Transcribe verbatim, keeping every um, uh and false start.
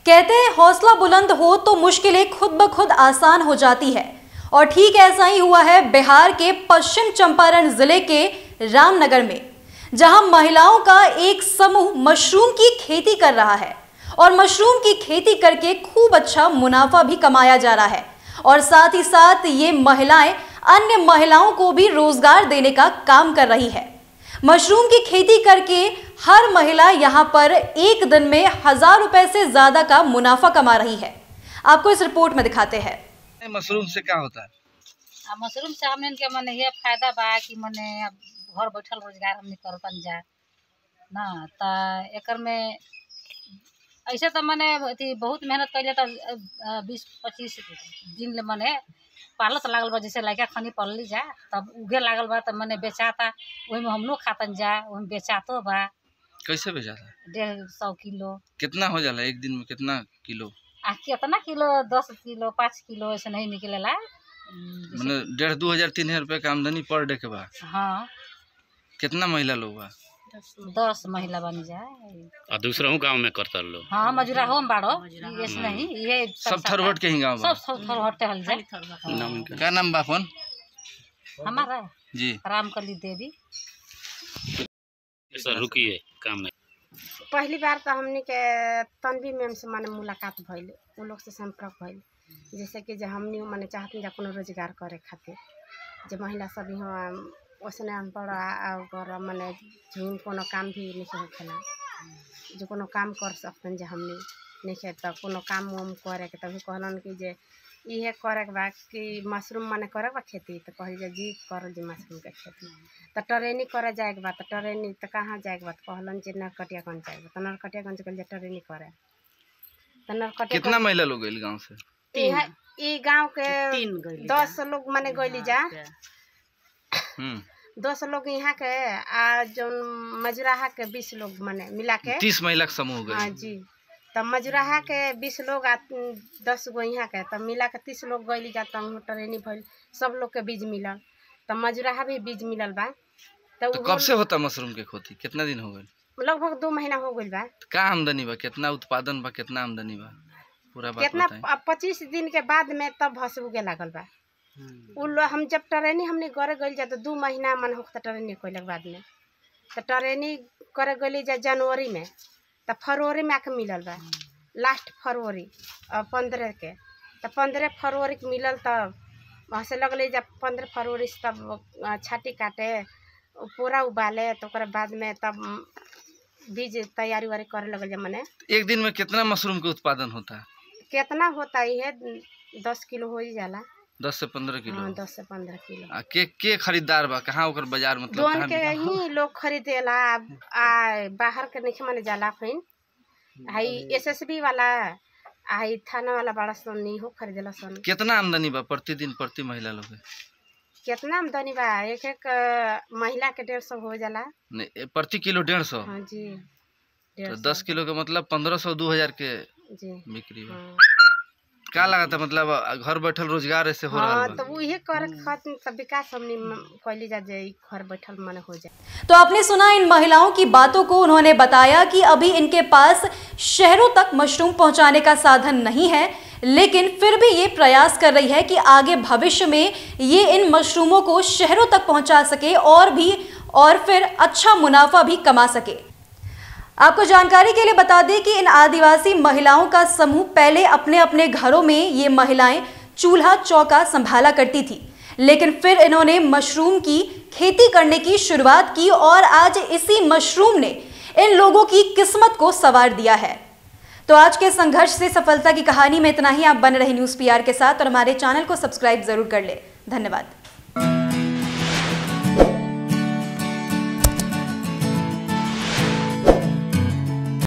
कहते हैं हौसला बुलंद हो तो मुश्किलें खुद ब खुद आसान हो जाती है, और ठीक ऐसा ही हुआ है बिहार के पश्चिम चंपारण जिले के रामनगर में, जहां महिलाओं का एक समूह मशरूम की खेती कर रहा है और मशरूम की खेती करके खूब अच्छा मुनाफा भी कमाया जा रहा है, और साथ ही साथ ये महिलाएं अन्य महिलाओं को भी रोजगार देने का काम कर रही है। मशरूम की खेती करके हर महिला यहां पर एक दिन में हजार रुपए से ज्यादा का मुनाफा कमा रही है। आपको इस रिपोर्ट में दिखाते हैं। मशरूम से क्या होता है? आ, मशरूम से हमने के मने ये फायदा बा कि मने घर बैठल रोजगार हमने करतन जा ना, ता एकर में ऐसे तो मने अथी बहुत मेहनत कैले तो बीस पच्चीस दिन ले मने पालत लागल बा, जैसे लड़का खनी पलली जा तब उगे लागल बा, तब मने बेचाता, वही में हमनो खातन जा, वही बेचातो बा। कैसे बेचाता? डेढ़ सौ किलो। कितना हो जाला एक दिन में? कितना किलो? आ कितना किलो? दस किलो पाँच किलो ऐसे नहीं निकलेला। मैंने डेढ़ दो हजार तीन हजार रुपये का आमदनी पर डे के बाद। हाँ। कितना महिला लोग बा? दस महिला बन जाए। और दूसरा गांव में करता लो? हाँ, मजुरा हो बाड़ो ऐसे नहीं, ये सब थरवट के ही गाँव सब सब थरवट हल जाए। क्या नाम बा फोन हमारा? जी रामकली देवी। सर रुकिए काम में। पहली बार तो हमने के तनवी मैम से माने मुलाकात भइल, उन लोग से संपर्क भइल, जैसे कि जो हमने माने चाहते जा कोनो रोजगार करे खातिर, जो महिला सब यहाँ वैसे हम पड़ा माने झूम कोनो काम भी नहीं होखेला, जो कोनो काम कर सकते जो हमने नहीं तो कोनो काम वाम करे के, तभी कहलन कि जे ये करे के बा कि मशरूम माने करे बा खेती, तो कह जी कर जी मशरूम के खेती, तो ट्रेनिंग करे जाए के बा, तो ट्रेनिंग तो कहाँ जाए के बा, कहलन जे नरकटियागंज जाए, तो नरकटियागंज के ट्रेनिंग करे, तो नरकटिया कितना महिला लोग गइल गांव से? ई गांव के दस लोग माने गइली जा, दस लोग यहाँ के आ जो मजुराहा के बीस लोग माने मिला के तीस महिला का समूह गए। हाँ जी, तब मजुराहा के बीस लोग आ दस गो यहाँ के, तब मिला के तीस लोग गइली जा, तब ट्रेनिंग भइल, सब लोग के बीज मिलल, तब मजुराहा भी बीज मिलल बा। तो कब से होता मशरूम के खेती? कितना दिन हो गए? लगभग दो महीना हो गइल बा। का आमदनी बा? कितना उत्पादन बा? कितना आमदनी बा? पूरा बात कितना बताएं। पच्चीस दिन के बाद में तब भस उगे लागल बा। उन हम जब ट्रेनिंग हमने करे गइल जा तो दो महीना मन हो ट्रेनिंग कैलक बाद में, तो ट्रेनिंग करे गइली जा जनवरी में, तो फरवरी में आके मिलल बा, लास्ट फरवरी पंद्रह के, तो पंद्रह फरवरी के मिलल, तब वहाँ से लगल जब पंद्रह फरवरी से तब छाटी काटे पूरा उबाले, तो बाद में तब बीज तैयारी वारी करे लगल जा। मने एक दिन में कितना मशरूम के उत्पादन होता है? कितना होता है? दस किलो हो ही जाला। दस से पंद्रह किलो? हाँ, दस से पंद्रह किलो। आ, के के खरीदार बा? कहाँ ओकर बाजार मतलब दोन के ही लोग खरीदेला, आ बाहर के नहीं माने जाला, फिर हाई एसएसबी वाला आई थाना वाला बड़ा सन नहीं हो खरीदेला सन। कितना आमदनी बा प्रतिदिन प्रति महिला लोग? कितना आमदनी बा? एक एक महिला के डेढ़ सौ हो जाला। नहीं, प्रति किलो डेढ़ सौ? हाँ जी, तो दस किलो का मतलब पंद्रह सौ दो हजार के जी बिक्री बा। हाँ। क्या लगा था मतलब घर बैठल रोजगार ऐसे हो रहा है? तो वो ये कर खातिर सब विकास हमने कैली जा जाए, घर बैठल माने हो जाए। तो आपने सुना इन महिलाओं की बातों को। उन्होंने बताया कि अभी इनके पास शहरों तक मशरूम पहुंचाने का साधन नहीं है, लेकिन फिर भी ये प्रयास कर रही है कि आगे भविष्य में ये इन मशरूमों को शहरों तक पहुंचा सके और भी और फिर अच्छा मुनाफा भी कमा सके। आपको जानकारी के लिए बता दें कि इन आदिवासी महिलाओं का समूह पहले अपने अपने घरों में ये महिलाएं चूल्हा चौका संभाला करती थी, लेकिन फिर इन्होंने मशरूम की खेती करने की शुरुआत की और आज इसी मशरूम ने इन लोगों की किस्मत को संवार दिया है। तो आज के संघर्ष से सफलता की कहानी में इतना ही। आप बने रहे न्यूज़ पीआर के साथ और हमारे चैनल को सब्सक्राइब जरूर कर ले। धन्यवाद।